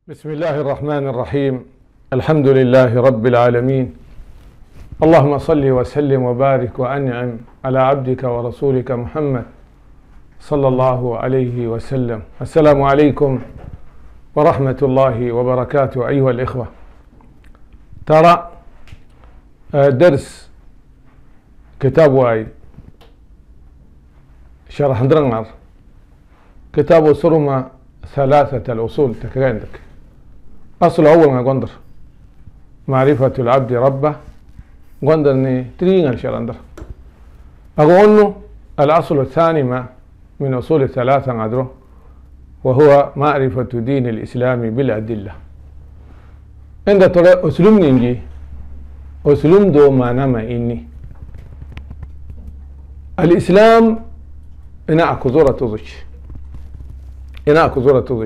بسم الله الرحمن الرحيم. الحمد لله رب العالمين. اللهم صل وسلم وبارك وأنعم على عبدك ورسولك محمد صلى الله عليه وسلم. السلام عليكم ورحمة الله وبركاته أيها الإخوة. ترى درس كتاب واي شرح درنغر كتاب سرما ثلاثة الأصول تكريندك. أصل أول ما قندر معرفة العبد ربه قندرني ترينغ شرندر أقول الأصل الثاني ما من أصول الثلاثة عدره وهو معرفة دين الإسلام بالأدلة. عند ترى أسلوب نيجي أسلوب دو ما نما إني الإسلام إنا أكزورة تزج إنا أكزورة تزج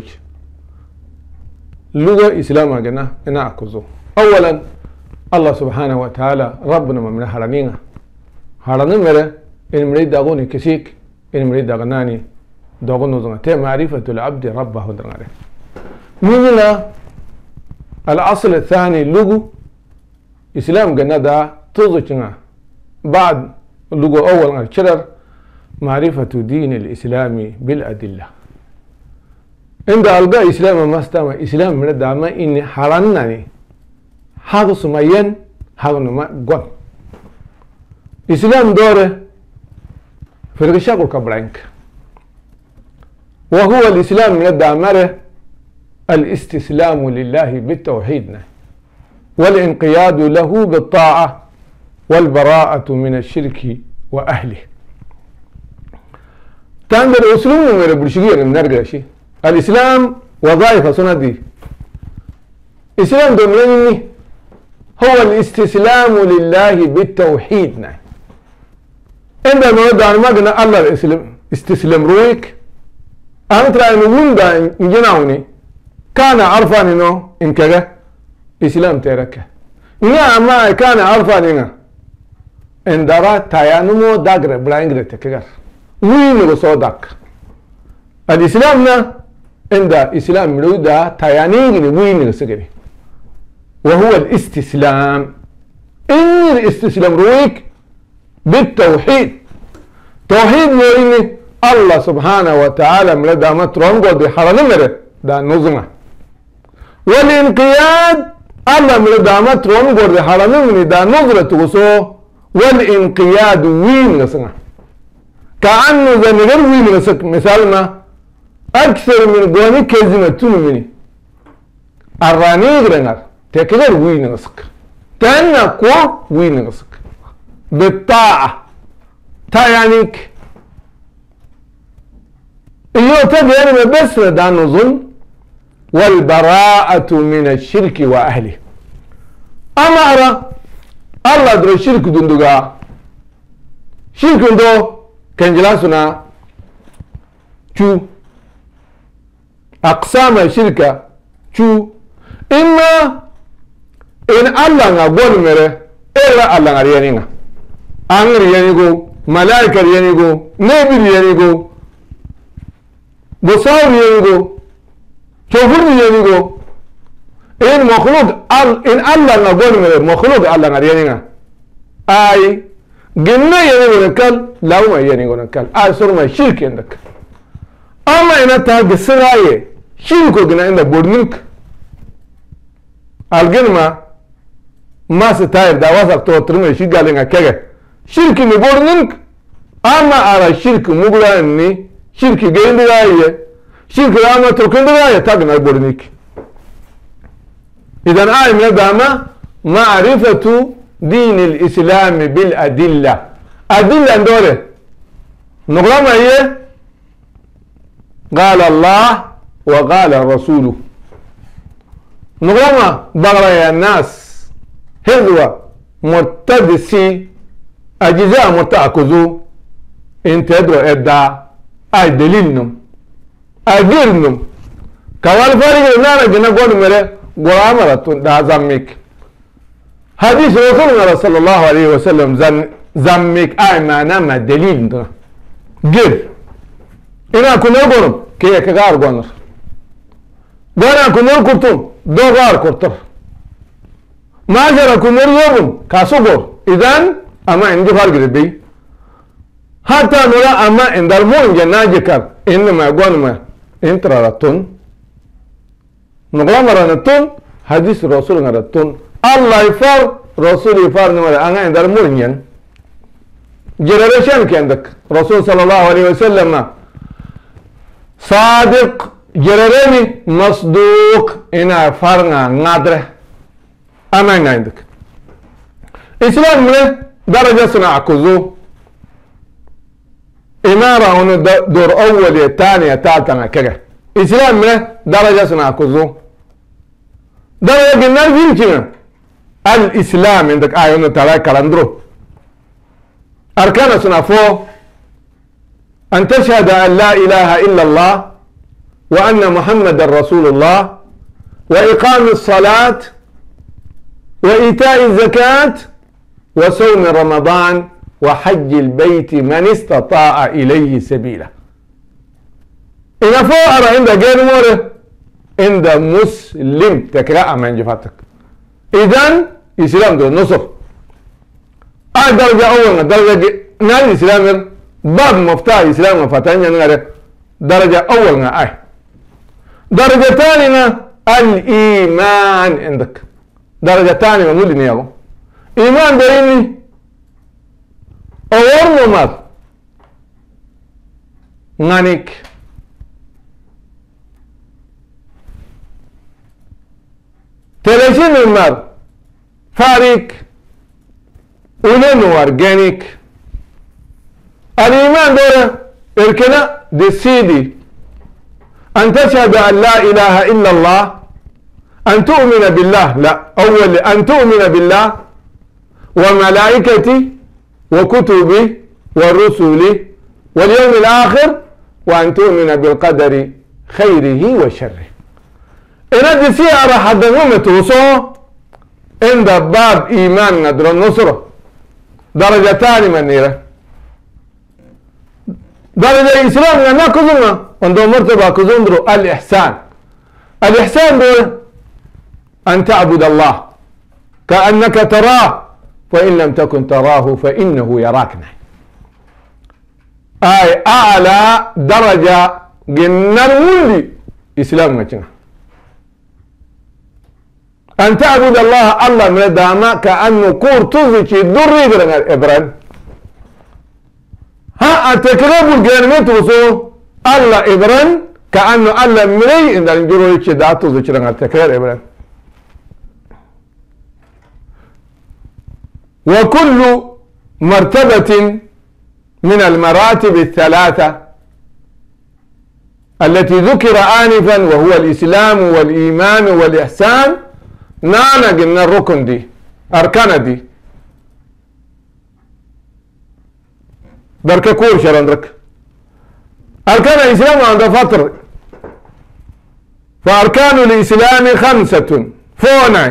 لغة إسلام أجنا إنا أكزو. أولا الله سبحانه وتعالى ربنا من حرنينا حرنين مرة إن مريد داغوني كسيك إن مريد داغناني داغونو زنا تي معرفة العبد ربه درناره. من الأصل الثاني لغة إسلام جنا دا تزجنا بعد لغة أول شرر معرفة دين الإسلام بالأدلة. عند ألقى إسلام ما استمع إسلام من الدعمة إن حرناني هذا سمين هذا نما قن إسلام دوره في الرشاق الكبرانك وهو الإسلام من الدعمة الاستسلام لله بالتوحيد والانقياد له بالطاعة والبراءة من الشرك وأهله. تندر أسلوب من البرشية من نرجع الإسلام وظائف سندي إسلام دمرني هو الاستسلام لله بالتوحيد. عندما ندعو ما قلنا الله استسلم رويك أنت رأي نقول دا نجناوني كان عرفاني نو إن كذا إسلام تركه نيا ما كان عرفاني إن دارا تيانمو داغر بلاينغر تكجر وين وصودك الإسلام عند إسلام ملودا تيانين وين سجري وهو الاستسلام. إن الاستسلام رويك بالتوحيد توحيد يعني الله سبحانه وتعالى ملدا مترونغو دي حرنمره دا نظمه والانقياد الله ملدا مترونغو دي حرنمره دا نظرة وصو والانقياد وين نسمع كأنه زنغر وين نسك مثالنا أكثر من قواني كزمة تنمني الراني غرنر تكذر وين نسك تأنا كو وين نسك بالطاعة تايانيك إيو تبين بس دا نظن والبراءة من الشرك وأهله. أما أرى الله در الشرك دندقا شرك دو كان جلاسنا شو أقسام الشركة شو إما إن الله نقول مره إلا الله نريانينا أنغر يانيكو ملائكة يانيكو نبي يانيكو بصار يانيكو شوفر يانيكو إن مخلوق إن الله نقول مره مخلوق الله نريانينا أي جنة يانيكو نكال لا ما يانيكو نكال أي صور ما شرك عندك. أما إن تاج سراية شركو جنا عند بورنك الجنة ما ستاير دعوات توترنا شيء قالنا كذا شرك مبورنك. أما على شرك مغلاني شرك جين دراية شرك راما تركن دراية تاجنا بورنك. إذا آي من دعما معرفة دين الإسلام بالأدلة. أدلة دوره نقرأ ما هي قال الله وقال الرسول نقرأ بغرى الناس هذوا مرتدسي أجزاء متأكزو انت ادرو ادى اي دليلنم اجرنم كوال فارغ نانا جنا قول مره غرامرة دا زمك حديث رسول الله صلى الله عليه وسلم زمك اي معنى ما دليل جر إنا كنا قولم كي يكغار قونر دانا كمر كرتم دوغار كرتر ما جرى كمر يوم كاسوغور إذن أما عندي فرق بي حتى نرى أما عند المون جناجكر إنما يقول ما انترى رتون نغلا مرانتون حديث الرسول نرتون الله يفار رسول يفار نمرة أنا عند المون ين جنريشن كندك رسول صلى الله عليه وسلم صادق جررني مصدوق إنا فرنا نادره أما عندك إسلام من درجة صنع كذو إمارة هنا دور أول ثانية ثالثة كذا إسلام من درجة صنع كذو درجة النار فين الإسلام عندك هنا ترى كلاندرو أركان صنع فوق أن تشهد أن لا إله إلا الله وأن محمد رسول الله وإقام الصلاة وإيتاء الزكاة وصوم رمضان وحج البيت من استطاع إليه سبيلا. إذا فوق عند غير موره عند مسلم تكرأ من جفاتك. إذن إسلام دو نصر. درجة أولا درجة نال الإسلام باب مفتاح الإسلام مفتاحين درجة أولا درجة ثانية الإيمان عندك درجة ثانية مولي نيابو إيمان بيني أور نمر نانيك تلاشين نمر فاريك وننور جانيك الإيمان دورة إركنا دي سيدي أن تشهد أن لا إله إلا الله أن تؤمن بالله لا أول أن تؤمن بالله وملائكته وكتبه ورسله واليوم الآخر وأن تؤمن بالقدر خيره وشره إن دي سيارة حد توصو عند باب إيمان ندر النصرة درجتان من نيره درجة الإسلام لنا كذلنا عندما مرتبة كذندرو الإحسان الإحسان أن تعبد الله كأنك تراه فإن لم تكن تراه فإنه يراكنا أي أعلى درجة جنر ولي إسلام مجنة أن تعبد الله الله من الدعماء كأنه كور تزكي دري إبران ها التكراب الجانبية وصول الله إبران كأنه الله مري إن الجرو يشدات تزكي التكرار إبران وكل مرتبة من المراتب الثلاثة التي ذكر آنفا وهو الإسلام والإيمان والإحسان نانا قلنا الركن دي أركان دي بركة كور شرندرك أركان الإسلام عند فطر فأركان الإسلام 5 فوناي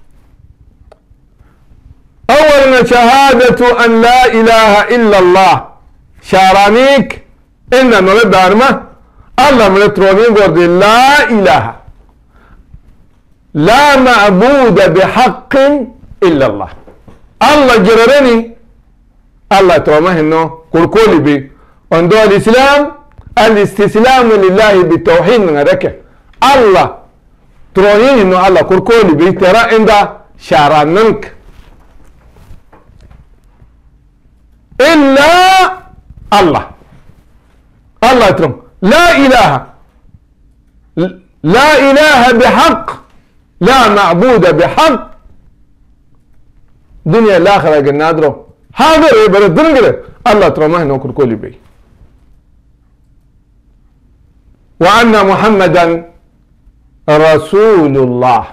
أولا شهادة أن لا إله إلا الله شارانيك إن نرد أرمه الله من الترونين قرد لا إله لا معبود بحق إلا الله الله جررني الله ترمه إنه كل بي عنده الإسلام الاستسلام لله بالتوحيد من ركه الله ترونين إنه الله كل بي ترى عند شارانك إلا الله الله يترم لا إله بحق لا معبود بحق دنيا الآخرة قلنا ندرو هذا يبقى الدنيا الله ترمه نوكر كل بي وأن محمدا رسول الله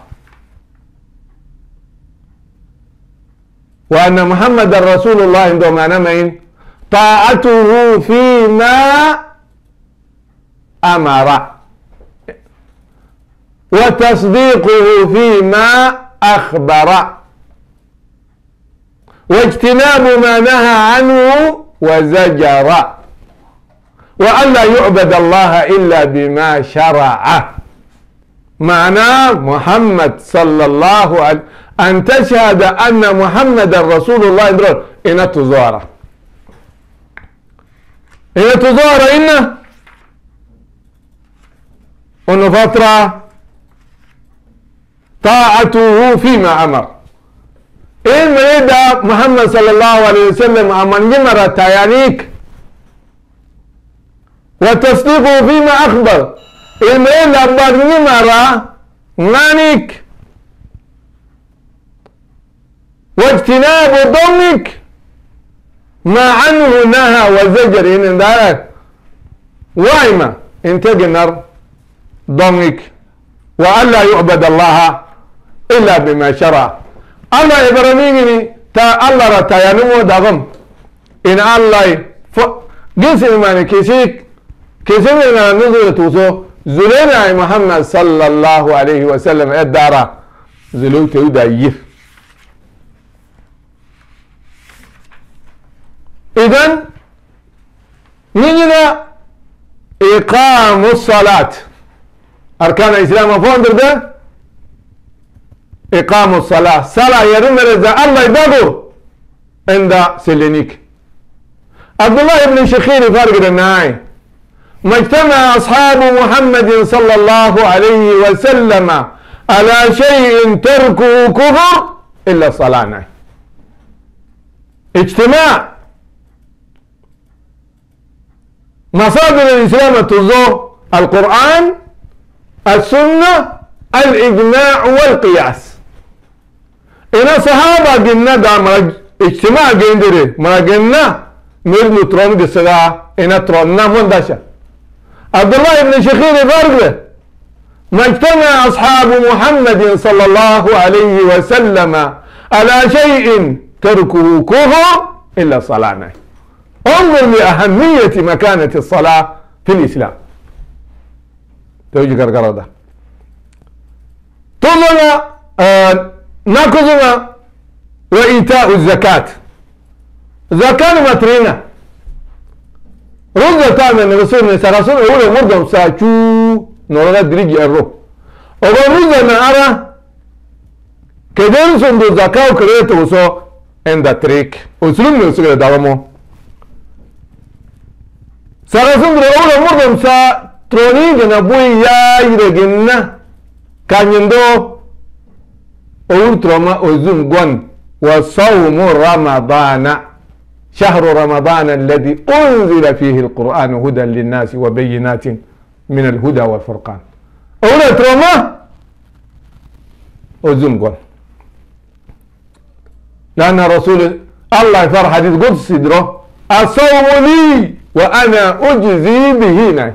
وأن محمد رسول الله عندما معنى مين طاعته فيما أمر وتصديقه فيما أخبر واجتناب ما نهى عنه وزجر وأن لا يعبد الله إلا بما شرع معناه محمد صلى الله عليه أن تشهد أن محمد رسول الله إن تزار إن فترة طاعته فيما أمر إن مريد محمد صلى الله عليه وسلم أمن جمرة تيانيك وتصديقه فيما أخبر إن مريد أباد جمرة نانيك واجتناب ضمك ما عنه نهى وزجر إن ذلك وايما انتقنر ضمك وألا يعبد الله إلا بما شرع الله إبراهيم تا الله رتا ينمو دغم إن الله جسم من كيسيك من نزول توسو زلنا محمد صلى الله عليه وسلم الدارة زلو تيودا يف إذن نجنا إقام الصلاة أركان الإسلام فوندر ده إقام الصلاة صلاة يرمى رزا الله يدقو عند سلينيك عبد الله بن شخير فارق النهاية ما اجتمع أصحاب محمد صلى الله عليه وسلم على شيء تركه كفر إلا الصلاة اجتماع مصادر الإسلام تزور القرآن السنة الإجماع والقياس إن صحابة قلنا دام اجتماع قندري ما قلنا ملنو ترون قصدا إن تروننا مندشا عبد الله بن شخير فرق ما اجتمع أصحاب محمد صلى الله عليه وسلم على شيء تركه كفر إلا الصلاة انظر لأهمية مكانة الصلاة في الإسلام توجي قرقرة ده ثم ناكذنا وإيتاء الزكاة زكاة مترينة رزة تامن رسول نساء رسول أولا مردم ساچو نورنا دريج الروح وقال رزة نعرى كدين سندو زكاة وكريت وصو عند تريك وسلم نسوك دعوامو سرسول أولا مردم سا تروني جنبوي يا يرجنا كان يندو أورترما أزم قن وصوم رمضان شهر رمضان الذي أنزل فيه القرآن هدى للناس وبينات من الهدى والفرقان أورترما أزم قن لأن رسول الله فرح حديث قدس صدره الصوم لي وأنا أجزي به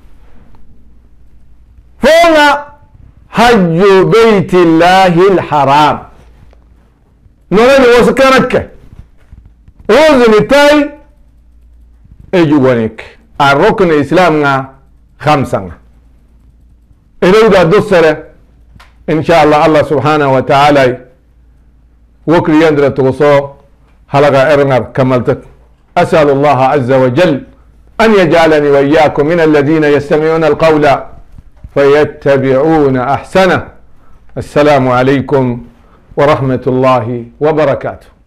فولا حج بيت الله الحرام نورين وسكرك وزن التاي اجوانيك الركن الاسلام خمسة إذا دوسرة إن شاء الله الله سبحانه وتعالى وكل يندر توصو حلقة إرنر كملتك أسأل الله عز وجل أن يجعلني وإياكم من الذين يستمعون القول فيتبعون أحسنه. السلام عليكم ورحمة الله وبركاته.